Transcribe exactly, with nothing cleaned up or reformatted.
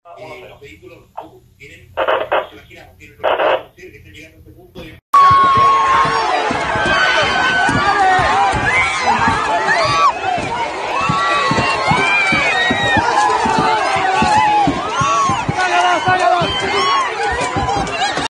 eh, los vehículos poco tienen, se imaginan, tienen que están llegando a este punto de